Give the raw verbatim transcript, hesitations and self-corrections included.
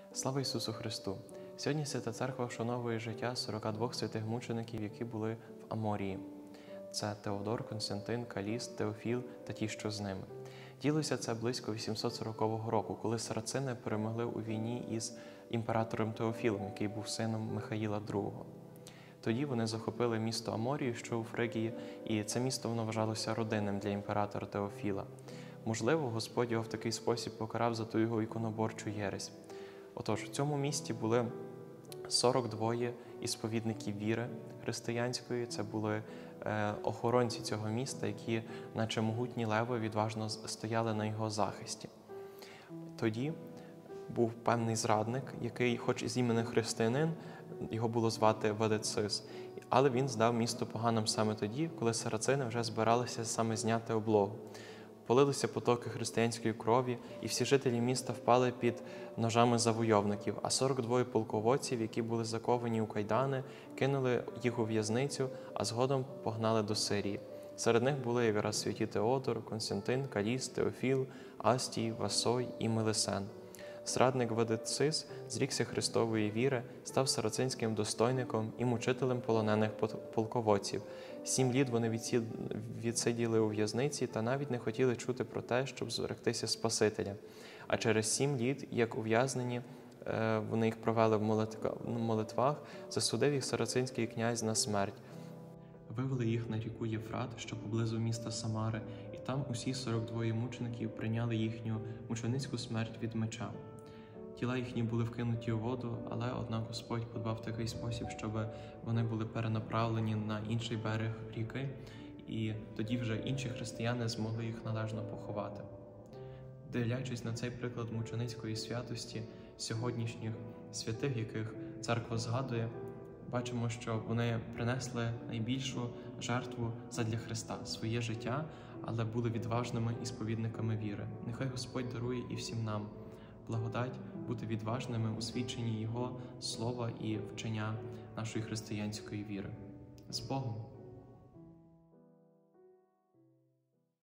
Слава Ісусу Христу! Сьогодні Свята Церква вшановує життя сорока двох святих мучеників, які були в Аморії. Це Теодор, Константин, Каліст, Теофіл та ті, що з ними. Ділося це близько вісімсот сорокового року, коли сарацини перемогли у війні із імператором Теофілом, який був сином Михаїла другого. Тоді вони захопили місто Аморію, що у Фригії, і це місто воно вважалося родинним для імператора Теофіла. Можливо, Господь його в такий спосіб покарав за ту його іконоборчу єресь. Отож, в цьому місті були сорок два ісповідників віри християнської. Це були е, охоронці цього міста, які, наче могутні леви, відважно стояли на його захисті. Тоді був певний зрадник, який, хоч з імені християнин, його було звати Вадецис, але він здав місто поганим саме тоді, коли сарацини вже збиралися саме зняти облогу. Полилися потоки християнської крові, і всі жителі міста впали під ножами завойовників, а сорок два полководців, які були заковані у кайдани, кинули їх у в'язницю, а згодом погнали до Сирії. Серед них були якраз святі Теодор, Константин, Каліст, Теофіл, Астій, Васой і Мелисен. Зрадник Вадецис зрікся Христової віри, став сарацинським достойником і мучителем полонених полководців. Сім літ вони відсиділи у в'язниці та навіть не хотіли чути про те, щоб зректися Спасителя. А через сім літ, як ув'язнені, вони їх провели в молитвах, засудив їх сарацинський князь на смерть. Вивели їх на ріку Єфрат, що поблизу міста Самари, і там усі сорок два мучеників прийняли їхню мученицьку смерть від меча. Тіла їхні були вкинуті у воду, але, однак, Господь подбав в такий спосіб, щоб вони були перенаправлені на інший берег ріки, і тоді вже інші християни змогли їх належно поховати. Дивлячись на цей приклад мученицької святості сьогоднішніх святих, яких церква згадує, бачимо, що вони принесли найбільшу жертву задля Христа, своє життя, але були відважними ісповідниками віри. Нехай Господь дарує і всім нам благодать бути відважними у свідченні Його слова і вчення нашої християнської віри. З Богом!